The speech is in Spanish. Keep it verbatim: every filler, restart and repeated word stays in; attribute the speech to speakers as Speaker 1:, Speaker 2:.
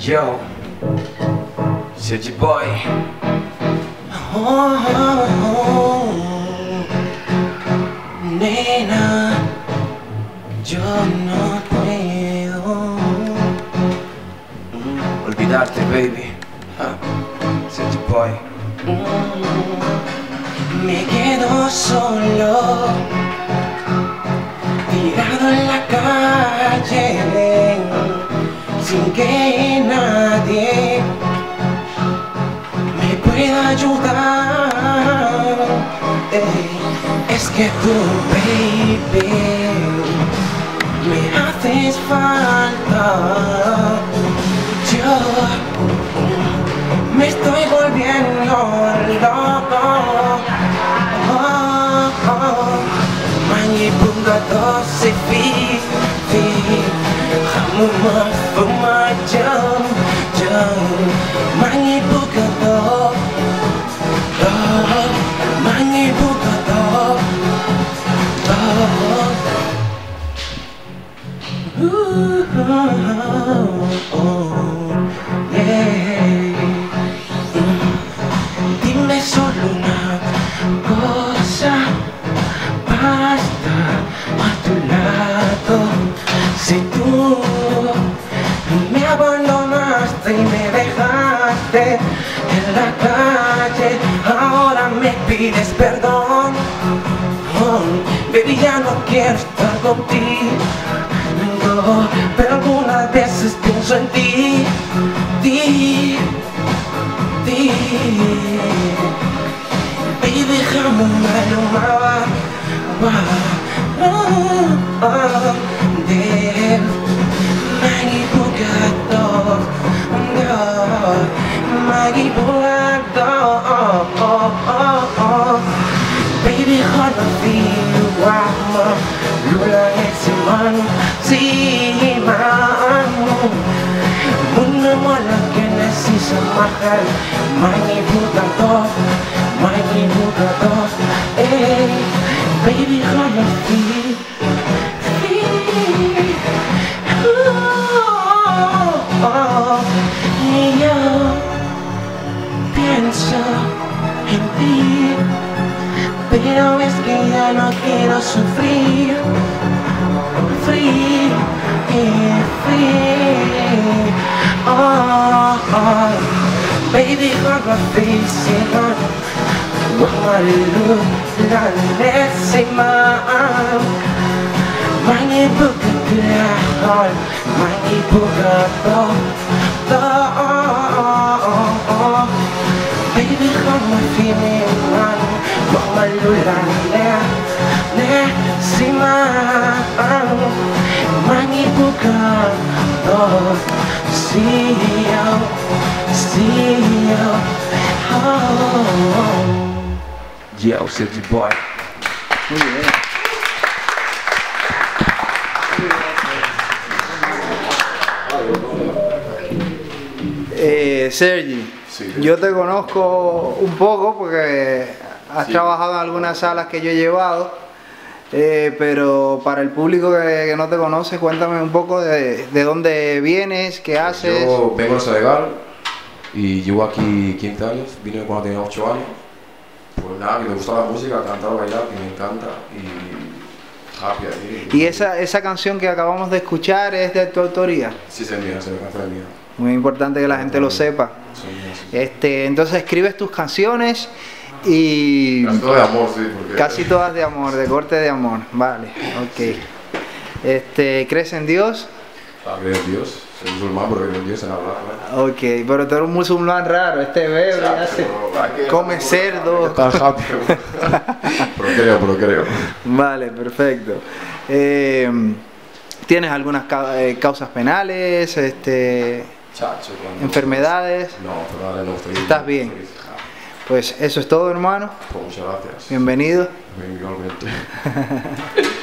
Speaker 1: Yo, Sergi Boy. Oh, oh, oh. Nena, yo no puedo mm, olvidarte, baby. Huh? Sergi Boy. Mm, me quedo solo, tirado en la calle, sin que nadie me pueda ayudar. Ey, es que tú, baby, me haces falta. Yo me estoy volviendo loco. Oh, oh. Mangi bunga doce fi fi, hamuma fuma jam jam. Mangi bunga do do, mangi bunga do do. Ooh, oh, oh, yeah. Dime solo una cosa, basta a tu lado. Si tú me abandonaste y me dejaste en la calle, ahora me pides perdón. Oh, baby, ya no quiero estar contigo, no, pero algunas veces pienso en ti, ti, ti. Baby, déjame un malo más. Oh, oh, de Maggie Bugado, no, Maggie Bugado, oh, oh, oh, oh. Baby, hold feel wama, lula eximan, si man. Muna mola que necesita mahal, Maggie Bugado, Maggie Bugado, eh. Baby, how you feel, feel, oh, oh, y yo pienso en ti, pero es que ya no quiero sufrir, free, free, oh, oh, baby, how you feel, Wamalu la nesima, mangi buka kehal, mangi buka do do. Baby, come feel me, man. Wamalu la nesima, mangi buka do. See you, see you. Oh. Yo, Sergi Boy.
Speaker 2: Muy bien. Eh, Sergi, sí, yo te conozco un poco porque has sí. trabajado en algunas salas que yo he llevado, eh, pero para el público que, que no te conoce, cuéntame un poco de, de dónde vienes, qué haces.
Speaker 3: Yo vengo de Senegal y llevo aquí quince años, vine cuando tenía ocho años. Pues nada, que me gusta la música, cantar, bailar, que me encanta y happy ahí.
Speaker 2: ¿Y esa, esa canción que acabamos de escuchar es de tu autoría?
Speaker 3: Sí, es mía, es mía.
Speaker 2: Muy importante que la gente lo sepa.
Speaker 3: Sí, sí, sí.
Speaker 2: Este, entonces escribes tus canciones y...
Speaker 3: Casi todas de amor, sí. Porque...
Speaker 2: Casi todas de amor, de corte de amor. Vale, ok. Este, ¿crees en Dios?
Speaker 3: Ah, creo en Dios. Soy musulmán, pero creo en Dios en hablar, ¿no?
Speaker 2: Ok, pero tú eres un musulmán raro. Este bebé
Speaker 3: ya,
Speaker 2: hace...
Speaker 3: que,
Speaker 2: come cerdo.
Speaker 3: Tan happy. Pero creo, pero creo.
Speaker 2: Vale, perfecto. Eh, ¿Tienes algunas ca eh, causas penales? Este...
Speaker 3: Chacho,
Speaker 2: ¿Enfermedades?
Speaker 3: No, enfermedades no estoy.
Speaker 2: ¿Estás bien?
Speaker 3: Estoy...
Speaker 2: Pues eso es todo, hermano.
Speaker 3: Pues muchas gracias.
Speaker 2: Bienvenido.
Speaker 3: Igualmente.